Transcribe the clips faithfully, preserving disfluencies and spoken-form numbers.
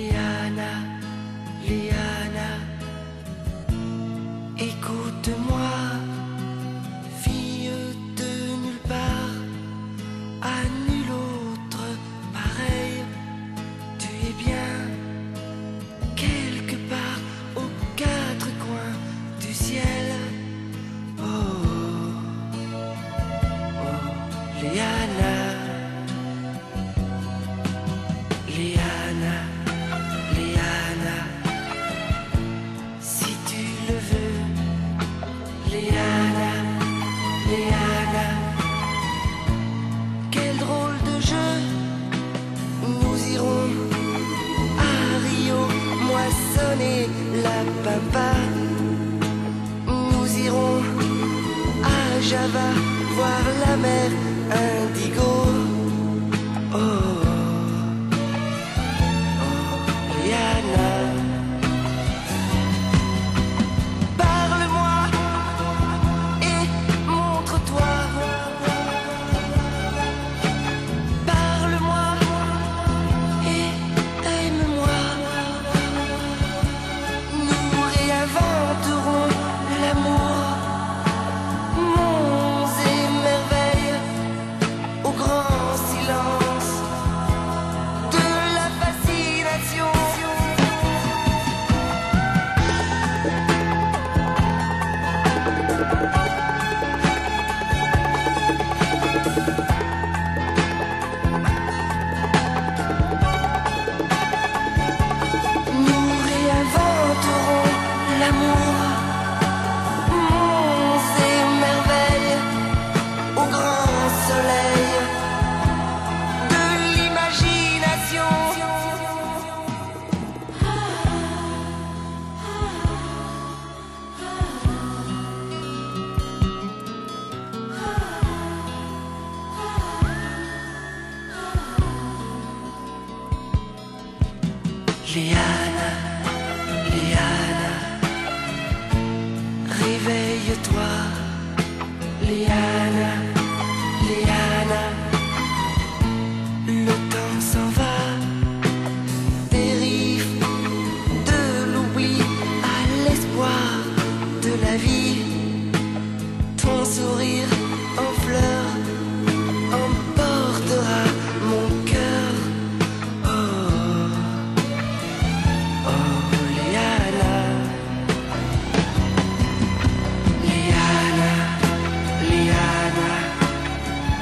Liana, Liana, écoute-moi, fille de nulle part, à nul autre pareil, tu es bien quelque part aux quatre coins du ciel. Oh, oh, Liana, Liana, Liana, si tu le veux, Liana, Liana, quel drôle de jeu, nous irons à Rio moissonner la pampa, nous irons à Java voir la mer indigo. Oh, Liana, parle-moi et montre-toi. Parle-moi et aime-moi. Nous réinventerons l'amour, monts et merveilles, au grand silence de la fascination. Nous réinventerons l'amour, monts et merveilles, au grand soleil de l'imagination. Liana, Liana, réveille-toi. Liana, Liana, le temps s'en va, dérive de l'oubli à l'espoir de la vie. Ton sourire en fleurs emportera mon cœur. Oh, oh, Liana, Liana, Liana,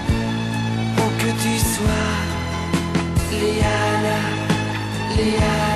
où que tu sois, Liana, Liana.